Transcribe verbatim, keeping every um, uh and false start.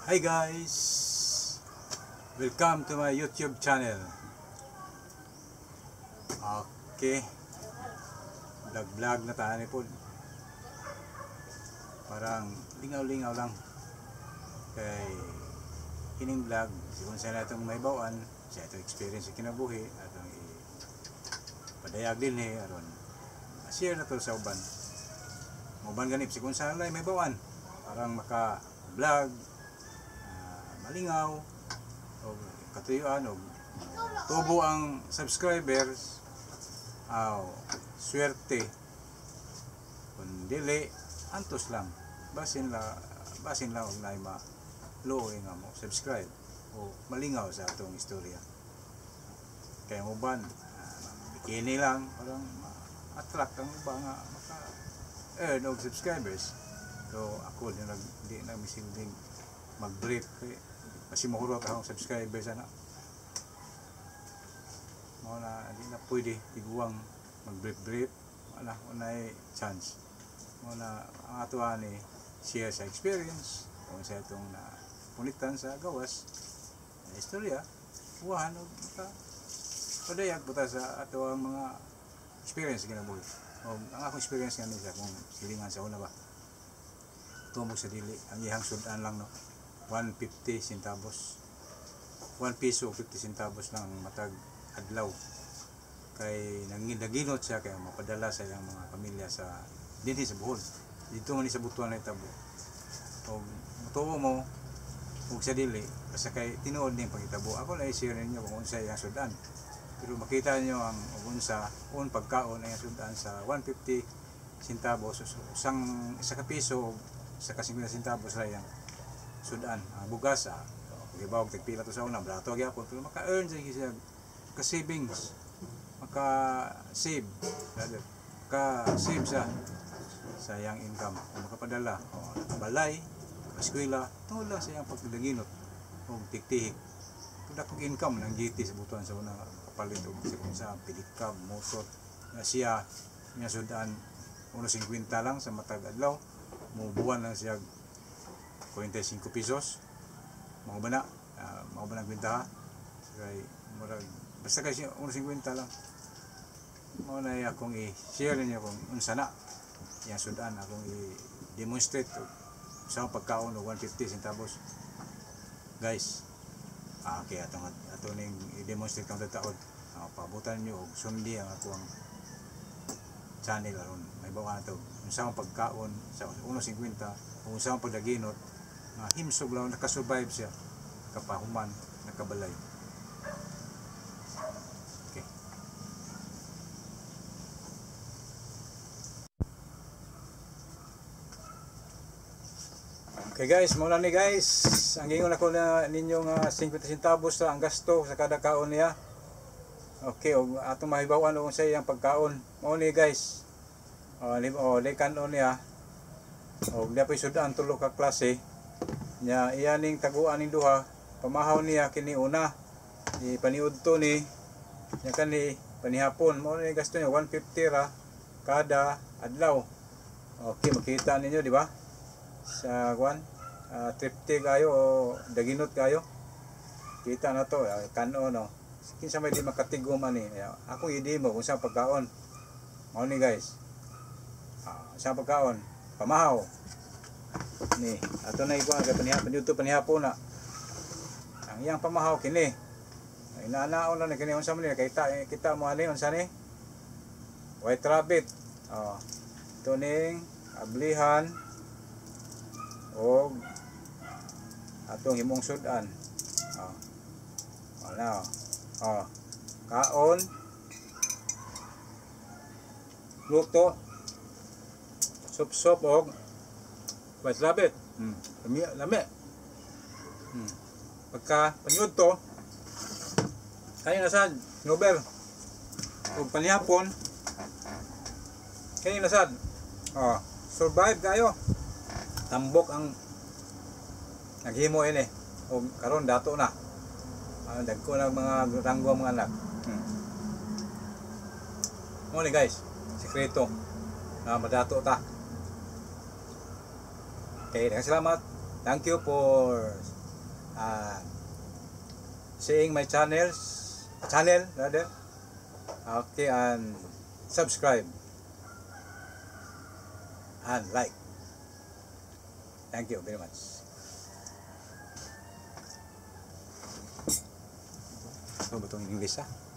Hi guys! Welcome to my YouTube channel. Okay. Vlog-vlog na tayo ni Paul. Parang lingaw-lingaw lang. Kay kining vlog, sigun sa natong may bawaan, sa itong experience sa kinabuhi, atong ipadayag din eh, aron share na to sa uban. Uban ganip, sigun sa may bawaan. Parang maka-vlog, malingaw o katuyuan o tubo ang subscribers aw swerte kung dili antos lang basin la basin lang og naay maluoy nga mo subscribe o malingaw sa atong istorya kay mo ban uh, bikini lang parang ma-attract ang iba nga maka earn og subscribers so ako din nag di na misilbing mag-brief kay kasi mahurot akong subscriber sana mo na hindi na pwede tiguang mag-brief-brief wala unay chance mo na ang atuan ni share sa experience kung sa itong na punitan sa gawas na istorya buwan o kita padayag buta sa ato ang mga experience ginabuhi o ang akong experience nga nisa kung silingan sa una ba tumog sa dili ang ihang sudan lang no one fifty centavos one piso fifty centavos lang matag adlaw kay nangindaginot siya kay mapadala sa ilang mga pamilya sa dinhi sa Bohol dito man sa Butuan na itabo og mutuo mo ug sa dili basta kay tinuod ning pagitabo ako na i-share ninyo kung unsa iyang sudan pero makita niyo ang unsa un pagkaon ay sudan sa one fifty centavos usang isa ka piso sa ka fifty centavos ra yang sudan ang bugas ah gibawag tagpila to sa una brato gyapon pero maka-earn siya ka savings maka-save ka save sa sa iyang income kung makapadala o nakabalay eskwela tungod lang sa iyang pagdaginot o tiktihik kung dakong income ng G T sa Butuan sa una kapalit o sa pilikab motor na siya niya sudan one fifty lang sa matag adlaw mo buwan lang siya forty-five pesos mao ba na uh, mao ba nagbenta kay murag basta kay one fifty lang mao na akong i-share niyo kung unsa na yang sudan akong i-demonstrate sa pagkaon og one fifty centavos guys ah kay atong ato ning i-demonstrate kang taon uh, pabutan niyo og sundi ang akong channel aron may bawa nato unsa ang pagkaon sa one fifty kung unsa ang pagdaginot nga himsog lang nakasurvive siya kapahuman nakabalay okay okay guys muna ni guys ang ingon ako na ninyong uh, fifty centavos sa ang gasto sa kada kaon niya okay og atong mahibawan og sa iyang pagkaon mao ni guys oh li oh likanon niya og dapat sudan tulo ka klase nya iya ning taguan ning duha pamahaw niya kini una di paniudto ni nya kani panihapon mao ni gasto niya one fifty ra kada adlaw okay makita ninyo di ba sa kwan uh, tripty kayo o daginot kayo kita na to uh, kanon no kinsa may di makatigom ani ako i-demo kung sa pagkaon mao ni guys uh, sa pagkaon pamahaw ni ato na ikuan kay panihapon dito panihapon na ang iyang pamahaw kini inaanaon na kini unsa man ni kita kita mo ani unsa ni white rabbit oh tuning ablihan og atong himong sudan oh wala oh kaon luto sup-sup og white rabbit. Hmm. Lami, lami. Hmm. Pagka panyud to, kayo na sad, Nobel. O panihapon, kayo na sad. Oh, survive kayo. Tambok ang naghimo ini. O karon dato na. Ah, dagko na mga ranggo mga anak. Hmm. Mo ni guys, sekreto. Na madato ta. Okay, salamat. Thank you for uh, seeing my channels, channel rather. Okay, and subscribe and like. Thank you very much. Ano ba itong English ah?